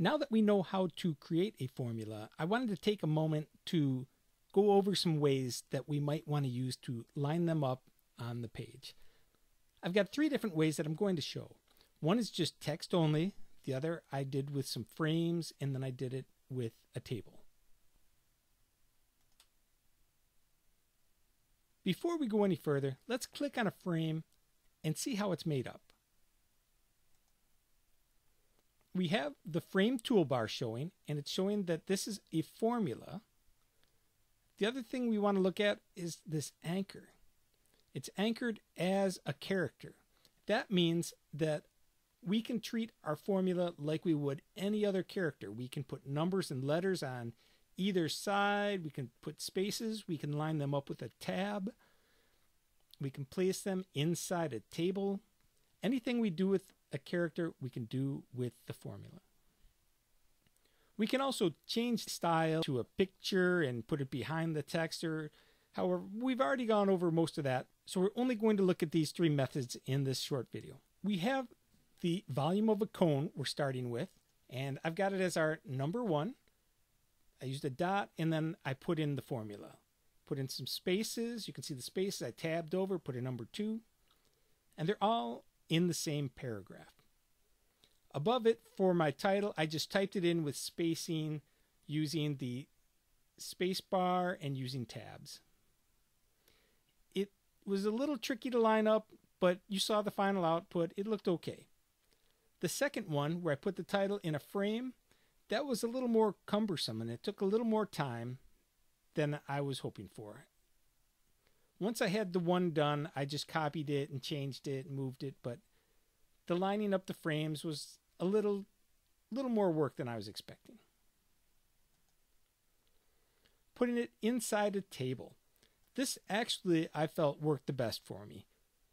Now that we know how to create a formula, I wanted to take a moment to go over some ways that we might want to use to line them up on the page. I've got three different ways that I'm going to show. One is just text only. The other I did with some frames, and then I did it with a table. Before we go any further, let's click on a frame and see how it's made up. We have the frame toolbar showing, and it's showing that this is a formula. The other thing we want to look at is this anchor. It's anchored as a character. That means that we can treat our formula like we would any other character. We can put numbers and letters on either side. We can put spaces. We can line them up with a tab. We can place them inside a table. Anything we do with a character, we can do with the formula. We can also change style to a picture and put it behind the text. However, we've already gone over most of that, so we're only going to look at these three methods in this short video. We have the volume of a cone we're starting with, and I've got it as our number 1. I used a dot, and then I put in the formula. Put in some spaces. You can see the spaces. I tabbed over, put in number 2, and they're all in the same paragraph. Above it, for my title, I just typed it in with spacing using the space bar and using tabs. It was a little tricky to line up, but you saw the final output. It looked okay. The second one, where I put the title in a frame, that was a little more cumbersome, and it took a little more time than I was hoping for. Once I had the one done, I just copied it and changed it and moved it, but the lining up the frames was a little more work than I was expecting. Putting it inside a table. This actually, I felt, worked the best for me.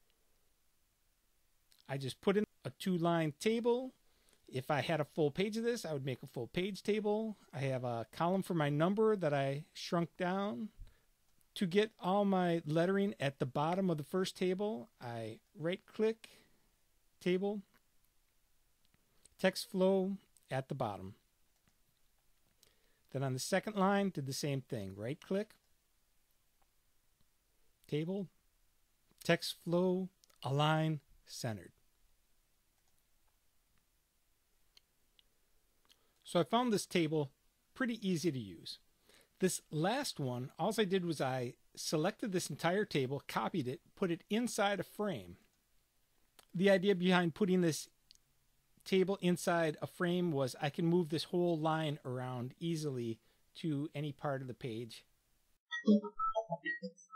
I just put in a 2-line table. If I had a full page of this, I would make a full page table. I have a column for my number that I shrunk down. To get all my lettering at the bottom of the first table, I right-click, table, text flow at the bottom. Then on the second line, did the same thing. Right-click, table, text flow, align, centered. So I found this table pretty easy to use. This last one, all I did was I selected this entire table, copied it, put it inside a frame. The idea behind putting this table inside a frame was I can move this whole line around easily to any part of the page.